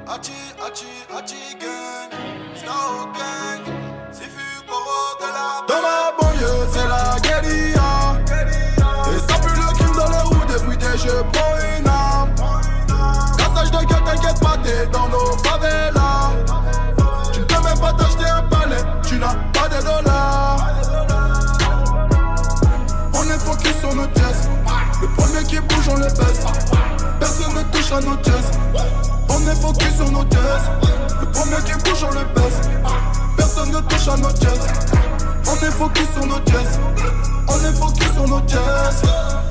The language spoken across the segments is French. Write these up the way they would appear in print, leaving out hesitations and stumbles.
Dans ma banlieue, c'est la guérilla. Et ça pue le crime dans les routes. Everyday, je prends une arme. Cassage de gueule, t'inquiète pas, t'es dans nos favelas. Tu ne peux même pas t'acheter un palais, tu n'as pas de dollars. On est focus sur nos jazz. Le premier qui bouge, on le baisse. Personne ne touche à nos jazz. On est focus sur nos jazz. Le premier qui bouge, on le baisse. Personne ne touche à nos jazz. On est focus sur nos jazz. On est focus sur nos jazz.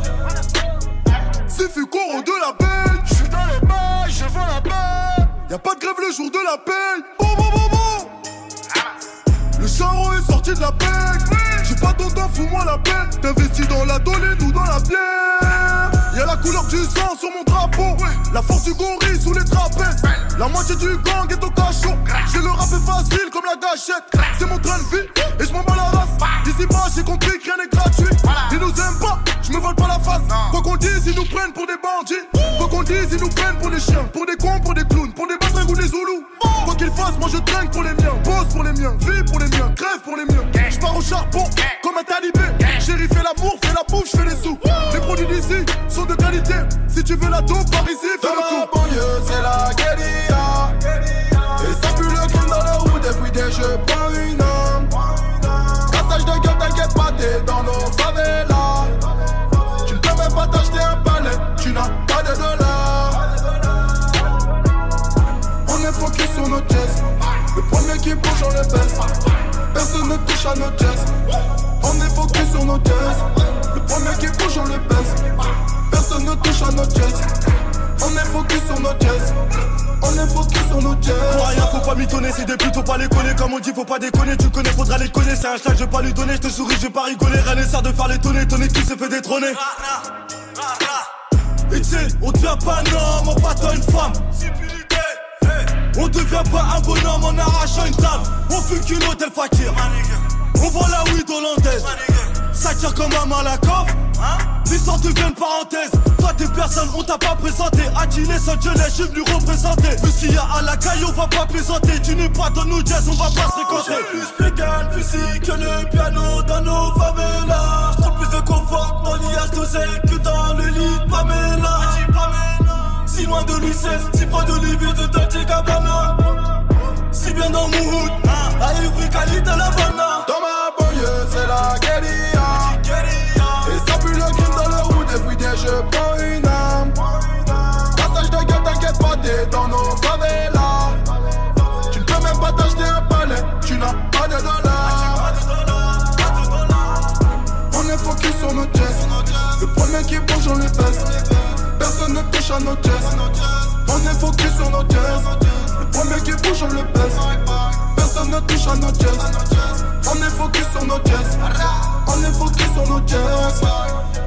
Suffit qu'on rende la paix. Je suis dans les bails, je vends la paix. Y'a pas de grève le jour de la paix. Bon, bon, bon, bon. Le charron est sorti de la paix. J'ai pas ton temps, fous-moi la paix. T'investis dans la donnée ou dans la bière. Y'a la couleur du sang sur mon drapeau. La force du gorille sous les trapèzes. La moitié du gang est au cachot. J'ai le rap est facile comme la gâchette. C'est mon train de vie et je m'en bats la race. D'ici bas j'ai compris que rien n'est gratuit. Ils nous aiment pas, je me vole pas la face. Quoi qu'on dise ils nous prennent pour des bandits. Quoi qu'on dise ils nous prennent pour des chiens. Pour des cons, pour des clowns, pour des batrings ou des zoulous. Quoi qu'ils fassent moi je traîne pour les miens. Bosse pour les miens, vis pour les miens, crève pour les miens. Je pars au charbon comme un talibé. Chéri fais l'amour, fais la bouffe, je fais les sous. Les produits d'ici sont de qualité. Si tu veux la dope par ici, fais le tour. Dans ma banlieue c'est la guérilla. Et ça pue le crime dans le route. Everyday je prends une arme. Cassage de gueule, t'inquiète pas, t'es dans nos favelas. Tu ne peux même pas t'acheter un palais, tu n'as pas de dollars. On est focus sur nos jazz. Le premier qui bouge, on le baisse. Personne ne touche à nos jazz. On est focus sur nos jazz. Le premier qui bouge, on le baisse. Personne ne touche à nos jazz. On est focus sur nos jazz. On est focus sur nos jazz. Pour rien faut pas m'étonner, c'est des plutôt pas les connaître. Comme on dit faut pas déconner, tu connais faudra les connaître. C'est un schlag je vais pas lui donner, je te souris je vais pas rigoler. Rien n'est sert de faire l'étonner, ton équipe s'est fait détrôner. Et tu sais, on devient pas un homme en battant une femme. On devient pas un bonhomme en arrachant une table. On fume qu'une hôtel fakir. On vend la weed hollandaise. Ça tire comme un Malakoff. L'histoire devient une parenthèse. Toi t'es personne, on t'a pas présenté. À dîner sans Dieu, je suis venu représenter. Vu ce qu'il y a à la caille, on va pas plaisanter. Tu n'es pas dans nos jazz, on va pas se fréquenter. Plus pégal, physique que le piano dans nos favelas. J'trouve plus de confort dans l'IH d'oseille que dans le lit de Pamela. Si loin de l'UCS, si près de l'Ivy de Dolce Gabbana. Si bien dans mon hood, à Ivry, Cali, de la Havana. Dans ma banlieue, c'est la guérilla. Et ça pue le crime dans le route. Everyday, je prends une arme. Cassage de gueule, t'inquiète pas, t'es dans nos favelas. Tu ne peux même pas t'acheter un palais, tu n'as pas de dollars. On est focus sur nos jazz. Le premier qui bouge, on le baisse. Personne ne touche à nos jazz. On est focus sur nos jazz. Le premier qui bouge, on le baisse. Personne ne touche à nos jazz. On est focus sur nos jazz. On est focus sur nos jazz.